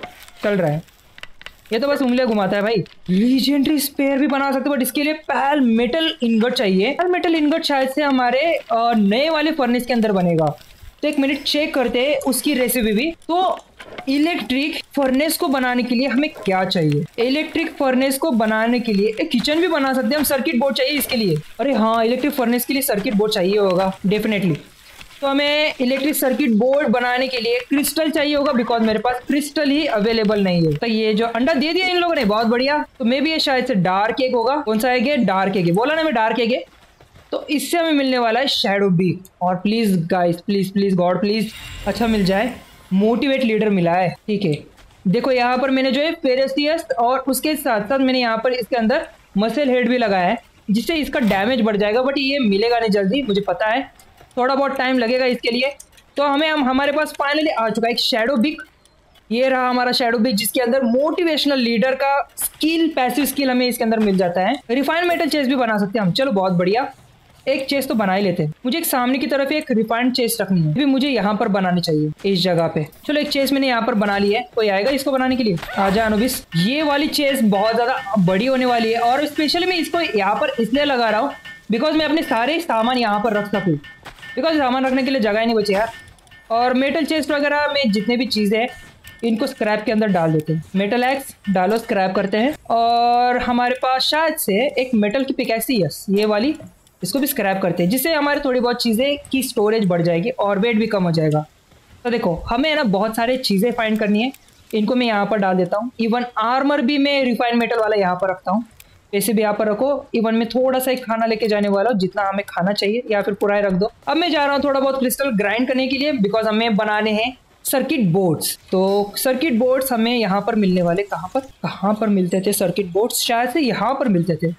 चल रहा है। ये तो बस उंगलियां घुमाता है भाई। लीजेंडरी स्पेयर भी बना सकते हो, बट इसके लिए पैल मेटल इनगट चाहिए। पैल मेटल इनगट शायद से हमारे नए वाले फर्नेस के अंदर बनेगा। तो एक मिनट चेक करते हैं उसकी रेसिपी भी। तो इलेक्ट्रिक फर्नेस को बनाने के लिए हमें क्या चाहिए। इलेक्ट्रिक फर्नेस को बनाने के लिए एक किचन भी बना सकते हैं हम। सर्किट बोर्ड चाहिए इसके लिए। अरे हाँ, इलेक्ट्रिक फर्नेस के लिए सर्किट बोर्ड चाहिए होगा डेफिनेटली। तो हमें इलेक्ट्रिक सर्किट बोर्ड बनाने के लिए क्रिस्टल चाहिए होगा, बिकॉज मेरे पास क्रिस्टल ही अवेलेबल नहीं है। तो ये जो अंडा दे दिया इन लोगों ने, बहुत बढ़िया। तो मे भी ये शायद से डार्क एग होगा। कौन सा है? डार्क एग बोला ना मैं, डार्क एग है। तो इससे हमें मिलने वाला है शैडो बी। और please guys, please please God please अच्छा मिल जाए। मोटिवेट लीडर मिला है। ठीक है, देखो यहाँ पर मैंने जो है फेरेसियस और उसके साथ साथ मैंने यहाँ पर इसके अंदर मसल हेड भी लगाया है, जिससे इसका डैमेज बढ़ जाएगा। बट ये मिलेगा नहीं जल्दी, मुझे पता है, थोड़ा बहुत टाइम लगेगा इसके लिए। तो हमें हम हमारे पास फाइनली आ चुका है एक शैडो बिग। ये रहा हमारा शैडो बिग, जिसके अंदर मोटिवेशनल लीडर का स्किल, पैसिव स्किल हमें इसके अंदर मिल जाता है। रिफाइंड मेटल चेस्ट भी बना सकते हैं हम। चलो बहुत बढ़िया, एक चेस्ट तो बना ही लेते हैं। मुझे एक सामने की तरफ एक रिफाइंड चेस्ट रखनी है, भी मुझे यहाँ पर बनानी चाहिए इस जगह पे। चलो एक चेस्ट मैंने यहाँ पर बना ली है। कोई आएगा इसको बनाने के लिए? आजा अनुबिस। ये वाली चेस्ट बहुत ज्यादा बड़ी होने वाली है और स्पेशली मैं इसको यहाँ पर इसलिए लगा रहा हूँ बिकॉज मैं अपने सारे सामान यहाँ पर रख सकूँ, बिकॉज सामान रखने के लिए जगह ही नहीं बची यार। और मेटल चेस्ट वगैरह में जितने भी चीजें हैं इनको स्क्रैप के अंदर डाल देते हैं। मेटल एक्स डालो, स्क्रैप करते हैं। और हमारे पास शायद से एक मेटल की पिकैक्सी, यस ये वाली, इसको भी स्क्रैप करते हैं, जिससे हमारे थोड़ी बहुत चीज़ें की स्टोरेज बढ़ जाएगी और वेट भी कम हो जाएगा। तो देखो हमें ना बहुत सारे चीज़ें फाइंड करनी है, इनको मैं यहाँ पर डाल देता हूँ। इवन आर्मर भी मैं रिफाइंड मेटल वाला यहाँ पर रखता हूँ, ऐसे भी यहाँ पर रखो। इवन मैं थोड़ा सा एक खाना लेके जाने वाला हूँ, जितना हमें खाना चाहिए, या फिर पूरा ही रख दो। अब मैं जा रहा हूँ थोड़ा बहुत क्रिस्टल ग्राइंड करने के लिए, बिकॉज हमें बनाने हैं सर्किट बोर्ड्स। तो सर्किट बोर्ड्स हमें यहाँ पर मिलने वाले, कहाँ पर कहाँ पर मिलते थे सर्किट बोर्ड्स? शायद से यहाँ पर मिलते थे,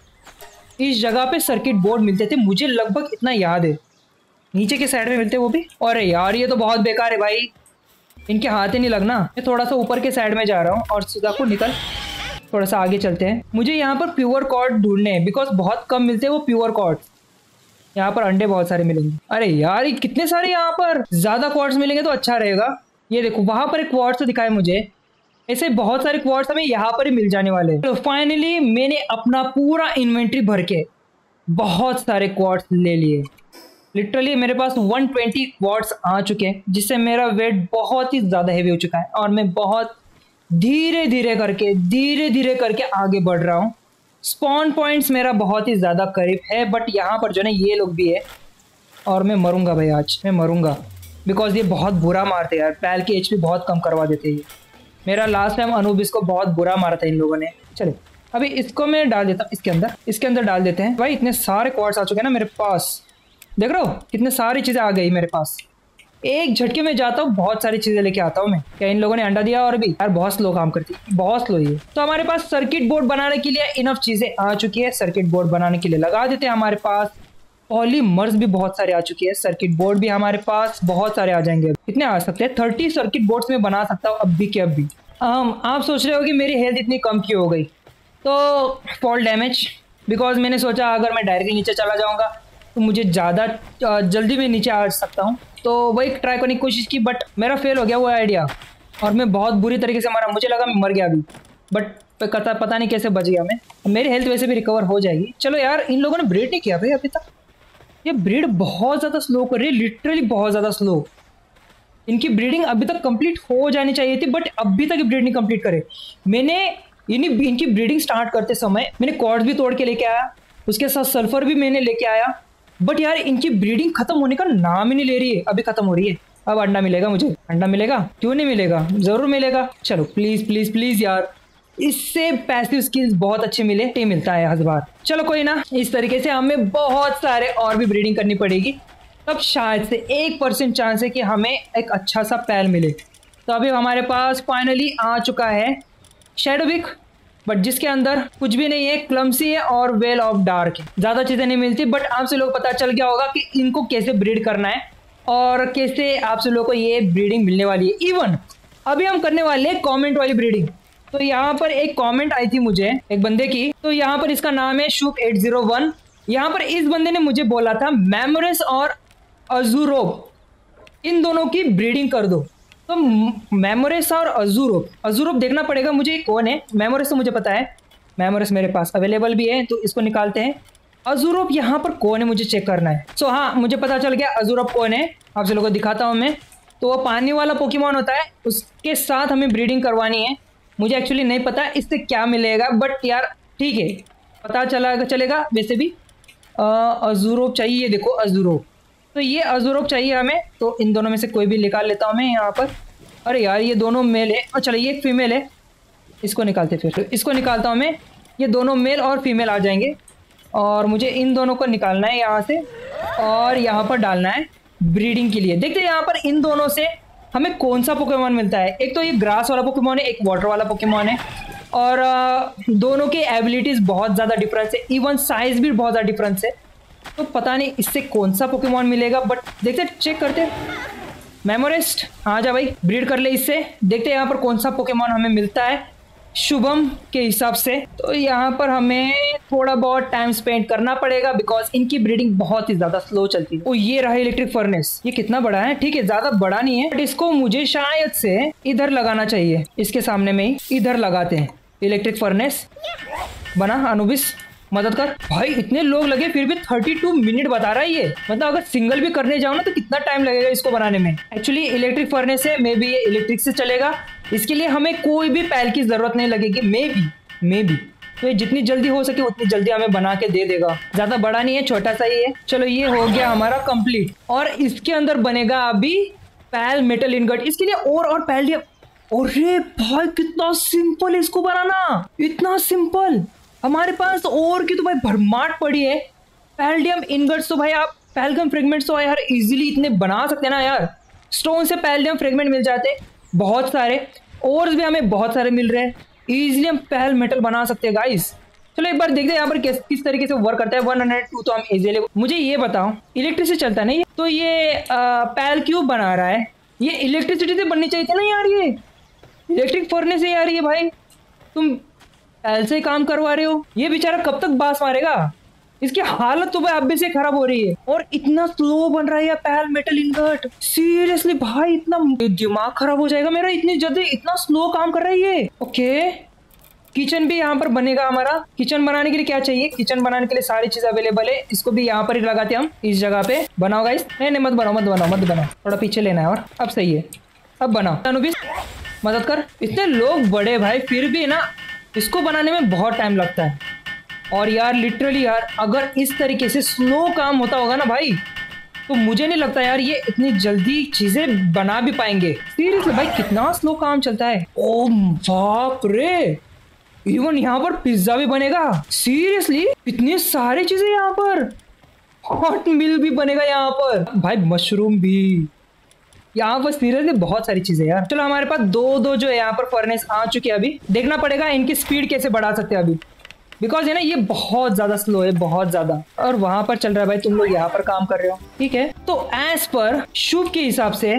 इस जगह पे सर्किट बोर्ड मिलते थे, मुझे लगभग इतना याद है। नीचे के साइड में मिलते वो भी। अरे यार ये तो बहुत बेकार है भाई, इनके हाथ ही नहीं लगना। मैं थोड़ा सा ऊपर के साइड में जा रहा हूँ और सीधा को निकल, थोड़ा सा आगे चलते हैं। मुझे यहाँ पर प्योर कॉर्ड ढूंढने हैं, बिकॉज बहुत कम मिलते हैं वो प्योर कॉर्ड। यहाँ पर अंडे बहुत सारे मिलेंगे। अरे यार ये कितने सारे, यहाँ पर ज्यादा क्वार्ट्स मिलेंगे तो अच्छा रहेगा। ये देखो वहां पर एक क्वार्ट्स तो दिखाए मुझे, ऐसे बहुत सारे क्वार्ट्स हमें यहाँ पर ही मिल जाने वाले हैं। तो फाइनली मैंने अपना पूरा इन्वेंट्री भर के बहुत सारे क्वार्ट्स ले लिए। लिटरली मेरे पास एक सौ बीस क्वार्ट्स आ चुके हैं, जिससे मेरा वेट बहुत ही ज़्यादा हेवी हो चुका है और मैं बहुत धीरे धीरे करके धीरे धीरे करके आगे बढ़ रहा हूँ। स्पॉन पॉइंट्स मेरा बहुत ही ज़्यादा करीब है, बट यहाँ पर जो है ये लोग भी है और मैं मरूंगा भाई, आज मैं मरूंगा बिकॉज ये बहुत बुरा मारते यार। पैल की एचपी बहुत कम करवा देते ये। मेरा लास्ट टाइम अनुबिस को बहुत बुरा मारा था इन लोगों ने। चले अभी इसको मैं डाल देता हूँ इसके अंदर, इसके अंदर डाल देते हैं। भाई इतने सारे क्वार्ट्स आ चुके हैं ना मेरे पास, देख रहे हो कितने सारी चीज़ें आ गई मेरे पास। एक झटके में जाता हूँ, बहुत सारी चीज़ें लेके आता हूँ मैं। क्या इन लोगों ने अंडा दिया? और भी यार बहुत स्लो काम करती है, बहुत स्लो ये। तो हमारे पास सर्किट बोर्ड बनाने के लिए इनफ चीज़ें आ चुकी है। सर्किट बोर्ड बनाने के लिए लगा देते हैं। हमारे पास पॉलीमर्स भी बहुत सारे आ चुके हैं। सर्किट बोर्ड भी हमारे पास बहुत सारे आ जाएंगे। कितने आ सकते हैं? थर्टी सर्किट बोर्ड्स में बना सकता हूँ अब भी के अब भी। um, आप सोच रहे हो कि मेरी हेल्थ इतनी कम क्यों हो गई? तो फॉल डैमेज, बिकॉज मैंने सोचा अगर मैं डायरेक्टली नीचे चला जाऊँगा तो मुझे ज़्यादा जल्दी में नीचे आ सकता हूँ। तो वही ट्राई करने की कोशिश की, बट मेरा फेल हो गया वो आइडिया और मैं बहुत बुरी तरीके से मरा। मुझे लगा मैं मर गया अभी, बट पता पता नहीं कैसे बच गया मैं। मेरी हेल्थ वैसे भी रिकवर हो जाएगी। चलो यार, इन लोगों ने ब्रीड नहीं किया भाई अभी तक। ये ब्रीड बहुत ज़्यादा स्लो कर रही है, लिटरली बहुत ज़्यादा स्लो। इनकी ब्रीडिंग अभी तक कंप्लीट हो जानी चाहिए थी, बट अभी तक ब्रीड नहीं कंप्लीट करे। मैंने इन्हीं इनकी ब्रीडिंग स्टार्ट करते समय मैंने कॉर्ड्स भी तोड़ के लेके आया, उसके साथ सल्फर भी मैंने लेके आया, बट यार इनकी ब्रीडिंग खत्म होने का नाम ही नहीं ले रही है। अभी खत्म हो रही है। अब अंडा मिलेगा मुझे? अंडा मिलेगा? क्यों नहीं मिलेगा, जरूर मिलेगा। चलो प्लीज प्लीज प्लीज यार, इससे पैसिव स्किल्स बहुत अच्छे मिले टे मिलता है हर बार। चलो कोई ना, इस तरीके से हमें बहुत सारे और भी ब्रीडिंग करनी पड़ेगी, तब शायद से एक परसेंट चांस है कि हमें एक अच्छा सा पैल मिले। तो अभी हमारे पास फाइनली आ चुका है शैडोविक, बट जिसके अंदर कुछ भी नहीं है, क्लम्सी है और वेल ऑफ डार्क है। ज़्यादा चीज़ें नहीं मिलती, बट आपसे लोग पता चल गया होगा कि इनको कैसे ब्रीड करना है और कैसे आपसे लोगों को ये ब्रीडिंग मिलने वाली है। इवन अभी हम करने वाले हैं कमेंट वाली ब्रीडिंग। तो यहाँ पर एक कमेंट आई थी मुझे एक बंदे की, तो यहाँ पर इसका नाम है शुभ एट जीरो वन। यहाँ पर इस बंदे ने मुझे बोला था मेमोरस और अजूरोप, इन दोनों की ब्रीडिंग कर दो। तो मेमोरस और अजूरोप, अजूरोप देखना पड़ेगा मुझे कौन है। मेमोरस तो मुझे पता है, मेमोरस मेरे पास अवेलेबल भी है, तो इसको निकालते हैं। अजूरोप यहाँ पर कौन है मुझे चेक करना है। सो हाँ, मुझे पता चल गया अजूरोप कौन है, आपसे लोगों को दिखाता हूँ मैं। तो वो पानी वाला पोकेमॉन होता है, उसके साथ हमें ब्रीडिंग करवानी है। मुझे एक्चुअली नहीं पता इससे क्या मिलेगा, बट यार ठीक है, पता चला चलेगा। वैसे भी अजूरोप चाहिए, देखो अजूरोप, तो ये अजूरोप चाहिए हमें। तो इन दोनों में से कोई भी निकाल लेता हूँ मैं यहाँ पर। अरे यार ये दोनों मेल है, और चलो ये एक फीमेल है, इसको निकालते फिर। तो इसको निकालता हूँ मैं, ये दोनों मेल और फीमेल आ जाएंगे और मुझे इन दोनों को निकालना है यहाँ से और यहाँ पर डालना है ब्रीडिंग के लिए। देखते हैं यहाँ पर इन दोनों से हमें कौन सा पोकेमॉन मिलता है। एक तो ये ग्रास वाला पोकेमॉन है, एक वाटर वाला पोकेमॉन है, और दोनों के एबिलिटीज़ बहुत ज़्यादा डिफरेंस है, इवन साइज भी बहुत ज़्यादा डिफरेंस है। तो पता नहीं इससे कौन सा पोकेमॉन मिलेगा, बट देखते चेक करते। मेमोरिस्ट आ जा भाई, ब्रीड कर ले इससे। देखते हैं यहाँ पर कौन सा पोकेमॉन हमें मिलता है शुभम के हिसाब से। तो यहाँ पर हमें थोड़ा बहुत टाइम स्पेंड करना पड़ेगा, बिकॉज इनकी ब्रीडिंग बहुत ही ज्यादा स्लो चलती है। ओ ये रहा इलेक्ट्रिक फर्नेस, ये कितना बड़ा है? ठीक है, ज्यादा बड़ा नहीं है, बट इसको मुझे शायद से इधर लगाना चाहिए, इसके सामने में ही इधर लगाते हैं इलेक्ट्रिक फर्नेस। बना अनुबिस, मदद कर भाई। इतने लोग लगे फिर भी बत्तीस मिनट बता रहा है ये, मतलब अगर सिंगल भी करने जाओ ना तो कितना टाइम लगेगा इसको बनाने में। एक्चुअली इलेक्ट्रिक फर्नेस है, मे बी ये इलेक्ट्रिक से चलेगा, इसके लिए हमें कोई भी पैल की जरूरत नहीं लगेगी। मे बी मे बी तो ये जितनी जल्दी हो सके उतनी जल्दी हमें बना के दे देगा। ज्यादा बड़ा नहीं है, छोटा सा ही है। चलो ये हो गया हमारा कंप्लीट, और इसके अंदर बनेगा अभी पैल मेटल इनगट। इसके लिए और और पैल दिया। अरे भाई कितना सिंपल है इसको बनाना, इतना सिंपल। हमारे पास और की तो भाई भरमाट पड़ी है। पैलडियम इनगट्स तो भाई आप पैलडियम फ्रेगमेंट्स तो यार इजीली इतने बना सकते हैं ना यार। स्टोन से पैलडियम फ्रेगमेंट मिल जाते बहुत सारे, और भी हमें बहुत सारे मिल रहे हैं। इजीली हम पैल मेटल बना सकते हैं गाइस। चलो एक बार देखते हैं यहाँ पर किस किस तरीके से वर्क करता है। वन हंड्रेड टू तो हम इजीली। मुझे ये बताओ, इलेक्ट्रिसिटी चलता नहीं, तो ये आ, पैल क्यों बना रहा है? ये इलेक्ट्रिसिटी से बननी चाहिए थी ना यार, ये इलेक्ट्रिक फर्नेस से यार। ये भाई तुम पैल से ही काम करवा रहे हो, ये बेचारा कब तक बास मारेगा? इसकी हालत तो भाई अभी से खराब हो रही है, और इतना स्लो बन रहा है ये पैल मेटल इनगट। सीरियसली भाई, इतना दिमाग खराब हो जाएगा मेरा, इतनी जल्दी इतना स्लो काम कर रहा है ये। ओके किचन भी यहाँ पर बनेगा हमारा। किचन बनाने के लिए क्या चाहिए, किचन बनाने के लिए सारी चीज अवेलेबल है। इसको भी यहाँ पर ही लगाते हैं हम, इस जगह पे। बनाओ गाइस। नहीं नहीं मत बनाओ मत बनाओ मत बनाओ, थोड़ा पीछे लेना है। और अब सही है, अब बनाओ। अनुबिस मदद कर। इतने लोग बड़े भाई, फिर भी ना इसको बनाने में बहुत टाइम लगता है। और यार लिटरली यार, अगर इस तरीके से स्लो काम होता होगा ना भाई, तो मुझे नहीं लगता यार ये इतनी जल्दी चीजें बना भी पाएंगे। सीरियसली भाई, कितना स्लो काम चलता है। ओ बाप रे, इवन यहाँ पर पिज्जा भी बनेगा। सीरियसली इतनी सारी चीजें यहाँ पर। हॉट मिल भी बनेगा यहाँ पर भाई, मशरूम भी यहाँ पर। सीरियसली बहुत सारी चीजें यार। चलो हमारे पास दो दो जो है यहाँ पर फर्नेस आ चुके हैं। अभी देखना पड़ेगा इनकी स्पीड कैसे बढ़ा सकते हैं अभी, बिकॉज है ना ये बहुत ज्यादा स्लो है, बहुत ज्यादा। और वहां पर चल रहा है भाई, तुम लोग यहाँ पर काम कर रहे हो, ठीक है। तो एज पर शुभ के हिसाब से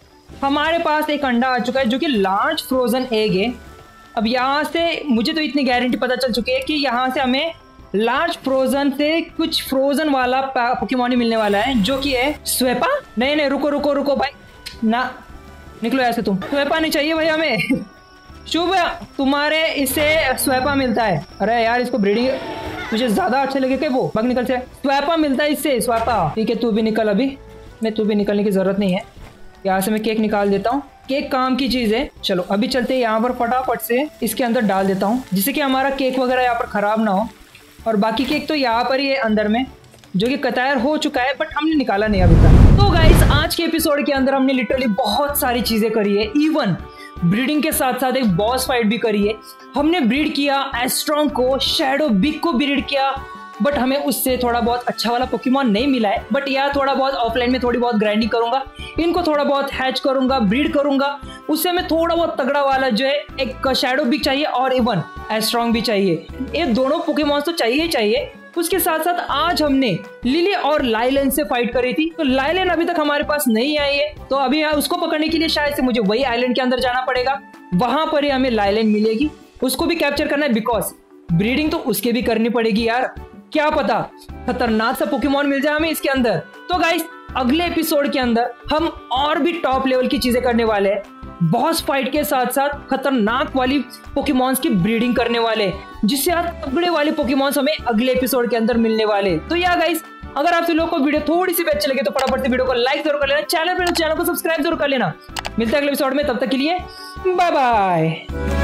हमारे पास एक अंडा आ चुका है जो कि लार्ज फ्रोजन एग है। अब यहाँ से मुझे तो इतनी गारंटी पता चल चुकी है कि यहाँ से हमें लार्ज फ्रोजन से कुछ फ्रोजन वाला पोकेमॉन मिलने वाला है, जो कि है स्वेपा। नहीं नहीं रुको रुको रुको भाई, ना निकलो ऐसे, तुम स्वेपा नहीं चाहिए भाई हमें। शुभ तुम्हारे इससे स्वैपा मिलता है। अरे यार इसको ब्रीडिंग तुझे ज्यादा अच्छे लगे क्या, वो बग निकल से स्वैपा मिलता है इससे, स्वैपा। ठीक है तू भी निकल अभी। नहीं तू भी निकलने की जरूरत नहीं है। यहाँ से मैं केक निकाल देता हूँ, केक काम की चीज है। चलो अभी चलते हैं यहाँ पर, फटाफट से इसके अंदर डाल देता हूँ, जिससे कि हमारा केक वगैरह यहाँ पर खराब ना हो। और बाकी केक तो यहाँ पर ही है अंदर में, जो कि कतार हो चुका है, बट हमने निकाला नहीं अभी तक। तो गाइस आज के एपिसोड के अंदर हमने लिटरली बहुत सारी चीजें करी है। इवन ब्रीडिंग के साथ साथ एक बॉस फाइट भी करी है। हमने ब्रीड किया एस्ट्रॉन्ग को, शैडो बिग को ब्रीड किया, बट हमें उससे थोड़ा बहुत अच्छा वाला पोकेमॉन नहीं मिला है। बट यार थोड़ा बहुत ऑफलाइन में थोड़ी बहुत ग्राइंडिंग करूंगा, इनको थोड़ा बहुत हैच करूंगा, ब्रीड करूंगा, उससे हमें थोड़ा बहुत तगड़ा वाला जो है एक शैडो बिग चाहिए और इवन एस्ट्रॉन्ग भी चाहिए। ये दोनों पोकेमॉन तो चाहिए ही चाहिए। उसके साथ साथ आज हमने लिली और लाइलन से फाइट करी थी। तो लाइलन अभी तक हमारे पास नहीं आई है, तो अभी उसको पकड़ने के लिए शायद से मुझे वही आइलैंड के अंदर जाना पड़ेगा। वहां पर ही हमें लाइलन मिलेगी, उसको भी कैप्चर करना है, बिकॉज ब्रीडिंग तो उसके भी करनी पड़ेगी यार। क्या पता खतरनाक सा पोकेमॉन मिल जाए हमें इसके अंदर। तो गाइस अगले एपिसोड के अंदर हम और भी टॉप लेवल की चीजें करने वाले हैं। बॉस फाइट के साथ साथ खतरनाक वाली पोकेमॉन्स की ब्रीडिंग करने वाले, जिससे यार तगड़े वाले पोकेमॉन्स हमें अगले एपिसोड के अंदर मिलने वाले। तो यार गाइस अगर आप लोगों को वीडियो थोड़ी सी भी अच्छी लगे तो फटाफट से वीडियो को लाइक जरूर कर लेना, चैनल पे चैनल को सब्सक्राइब जरूर कर लेना। मिलते हैं अगले एपिसोड में, तब तक के लिए बाय बाय।